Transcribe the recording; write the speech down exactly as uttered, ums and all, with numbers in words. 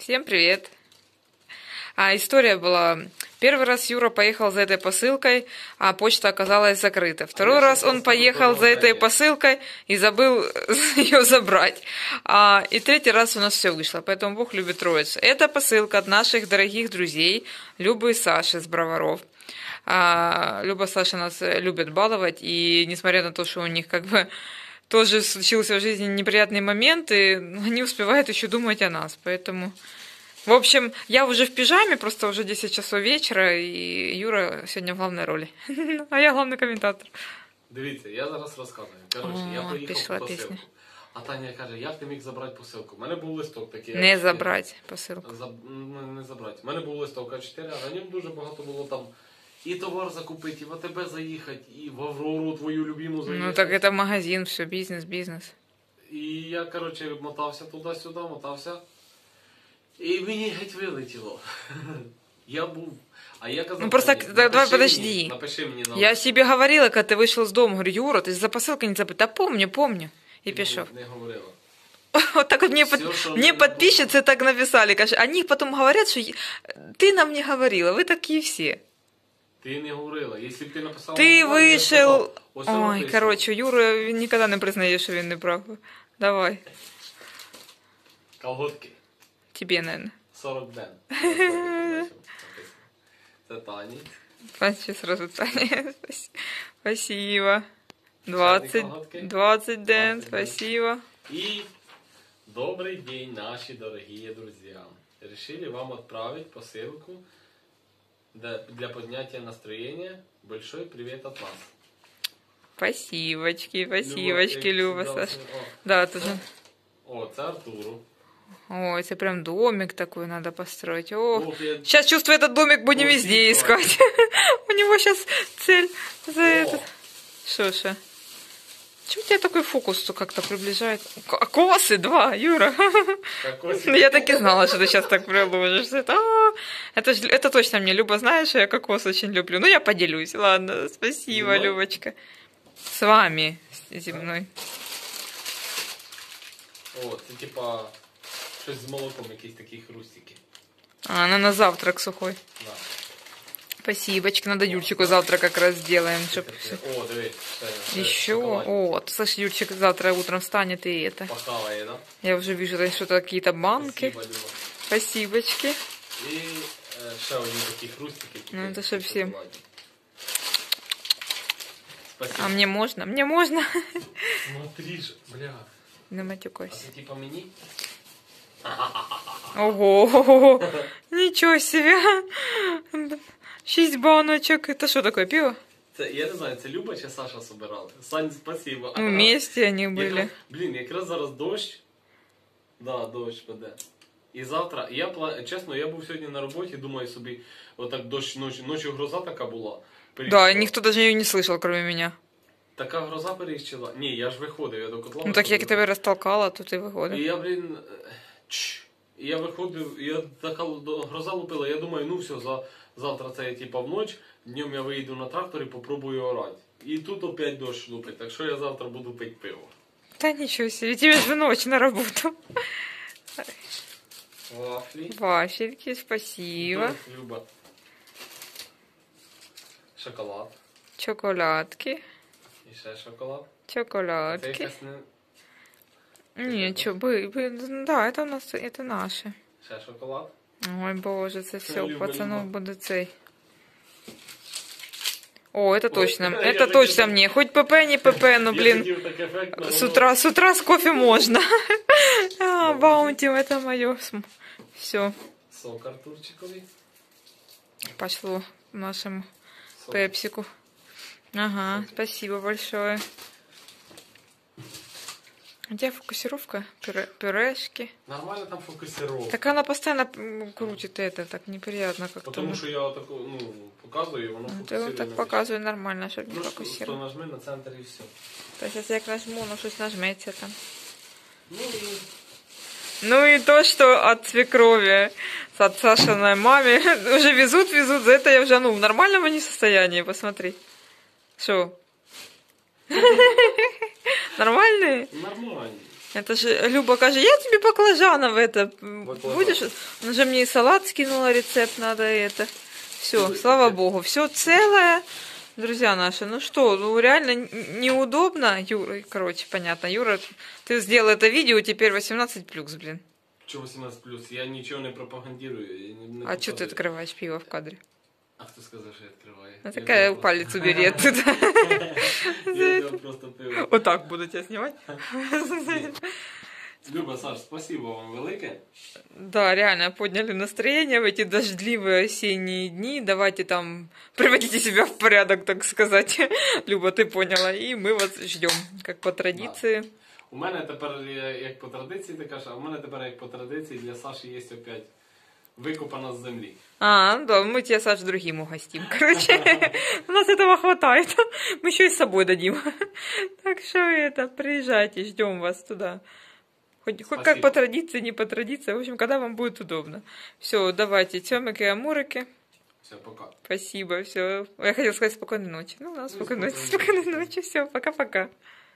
Всем привет! А история была... Первый раз Юра поехал за этой посылкой, а почта оказалась закрыта. Второй а раз он поехал за этой посылкой и забыл ее забрать. А, и третий раз у нас все вышло, поэтому Бог любит троицу. Это посылка от наших дорогих друзей Любы и Саши с Броваров. А, Люба и Саша нас любят баловать, и несмотря на то, что у них как бы тоже случился в жизни неприятные моменты, они успевают еще думать о нас, поэтому... В общем, я уже в пижаме, просто уже десять часов вечера, і Юра сьогодні в головній ролі. А я головний коментатор. Дивіться, я зараз розказую. Коротше, я приїхав по посилку. А Таня каже, як ти міг забрати посилку? У мене був листок такий. Не забрати посилку. За... Не забрати. У мене був листок А чотири, а на ньому дуже багато було там і товар закупити, і в АТБ заїхати, і в Аврору твою любиму заїхати. Ну так це магазин, все, бізнес, бізнес. І я, коротше, мотався туди-сюди, мотався. І мені геть вилетіло. Я був... А я казав, ну просто, напиши давай мені, подожди. Напиши мені на... Я себе говорила, когда ты вышел из дома, говорю, Юра, ты за посылкой не забудь. Да помню, помню. И пішов. Не, не говорила. Вот так вот мне, Все, под... мне подписчицы было... так написали. Они потом говорят, что ты нам не говорила, вы такие все. Ты не говорила. Если бы ты написала... Ты вышел... Ой, написал. Короче, Юра никогда не признає, що він не прав. Давай. Колготки. Тебе, наверное. сорок ден. Це Тані. Сейчас сразу Таня. Спасибо. двадцать, двадцать ден. Спасибо. И добрый день, наши дорогие друзья. Решили вам отправить посылку для поднятия настроения. Большой привет от нас. Спасибочки, спасибочки, Люба, Саша. Да, тоже. О, це Артуру. Ой, это прям домик такой надо построить. О, Ох, я... Сейчас, чувствую, этот домик будем Ох, везде искать. У него сейчас цель за этот. Что же? Чего у тебя такой фокус как-то приближает? А косы два, Юра. Я так и знала, что ты сейчас так приложишь. Это, это, это точно мне, Люба, знаешь, я кокос очень люблю. Ну, я поделюсь. Ладно, спасибо, Зимой? Любочка. С вами, земной. О, це типа... Щось з молоком, якісь такі хрустики. А, она на завтрак сухой. Да. Спасибочка, надо Юрчику завтра как раз сделаем. Чтоб... О, давай. Еще? О, слышь, Юрчик завтра утром встанет и это. Похавает, да? Я уже вижу что-то, какие-то банки. Спасибо, Люба. Спасибочки. И э, еще одни такие хрустики. Ну, это чтоб всем. Спасибо. А мне можно? Мне можно? Смотри же, бля. Не матюкайся. А ты типа мини? Ого, ничего себе. Шесть баночек. Это что такое, пиво? Це, я не знаю, це Люба чи Саша собирали. Сань, спасибо. Ну, вместе они были. Якраз, блін, якраз зараз дощ. Да, дощ паде. І завтра, я, чесно, я був сьогодні на роботі, думаю собі, отак дощ, ночі, ночі гроза така була. Перейшла. Да, никто даже ее не слышал, кроме меня. Така гроза перейшла. Ні, я ж виходив, я до котла. Ну так як я тебе розтолкала, то ти виходив. І я, блін, чш. І я виходив, я така гроза лупила, я думаю, ну все, за, завтра це я типа в ніч, днем я вийду на трактор і попробую орати. І тут опять дощ лупить, так що я завтра буду пити пиво. Та нічого себе, тебе же ночь на роботу. Вафлі. Вафельки, спасибо. Люба. Шоколад. Чоколадки. І ще шоколад. Чоколадки. Це якась не... Нет, что, бы, бы, да, это у нас, это наши. Ще шоколад. Ой, боже, это все, Люба, пацанов Люба. будет цей. О, это точно, Ой, это точно мне. Хоть ПП, не ПП, ну, блин, с утра, с утра с кофе можно. А, баунти, это мое. Все. Сок Артурчиковый. Пошло нашему пепсику. Ага, спасибо большое. У тебя фокусировка? Пюре, пюрешки. Нормально там фокусировка. Так она постоянно крутит это, так неприятно как-то. Потому что я так, ну, показываю, и оно ну, фокусирует. Ты так показывай нормально, чтобы не ну, фокусировать. Просто нажми на центр и все. То есть, если я нажму, ну что-то нажмется там. Ну и... Ну и то, что от свекрови, от Сашиной маме, уже везут, везут, за это я уже, ну, в нормальном они состоянии, посмотри. Что? Нормальные? Нормально. Это же Люба каже, я тебе баклажанов это Баклажан. будешь? Он же мне и салат скинула, рецепт надо это. Все, Ты- слава ты- богу, все целое. Друзья наши, ну что, ну реально н- неудобно. Юра, короче, понятно. Юра, ты сделал это видео, теперь восемнадцать плюс, блин. Чого восемнадцять плюс? Я нічого не пропагандирую. Я не, не А что ты показую. открываешь пиво в кадре? А хто сказав, що я відкриваю? Ну Я такая тебе палец убери оттуда. просто- Я тебе просто пиво. Вот так буду тебя снимать. Люба, Саш, спасибо вам велике. Да, реально подняли настроение в эти дождливые осенние дни. Давайте там приводите себя в порядок, так сказать. Люба, ты поняла. И мы вас ждем, как по традиции. У мене тепер, е- як по традиції, ти кажеш, а у мене тепер, як по традиції, для Саші є опять викопана з землі. А, да, мы тебя, Саш, другим угостим. Короче, у нас этого хватает. Мы еще и с собой дадим. Так что это, приезжайте, ждем вас туда. Хоть, хоть как Спасибо. по традиции, не по традиции. В общем, когда вам будет удобно. Все, давайте, тёмики и амурики. Все, пока. Спасибо, все. Я хотела сказать спокойной ночи. Ну, у нас Ну, спокойной ночи, спокойной спокойной ночи. Все, пока-пока.